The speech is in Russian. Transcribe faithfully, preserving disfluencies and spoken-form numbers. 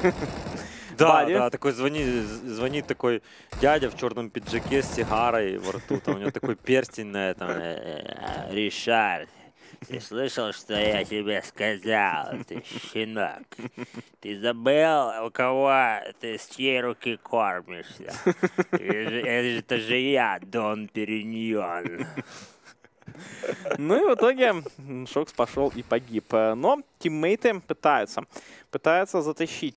Да, Бади. да, такой звонит, звонит такой дядя в черном пиджаке с сигарой во рту, там у него такой перстень на этом. Ришард, ты слышал, что я тебе сказал, ты щенок? Ты забыл, у кого ты с чьей руки кормишься? Это же я, Дон Периньон. Ну и в итоге Шокс пошел и погиб. Но тиммейты пытаются. Пытаются затащить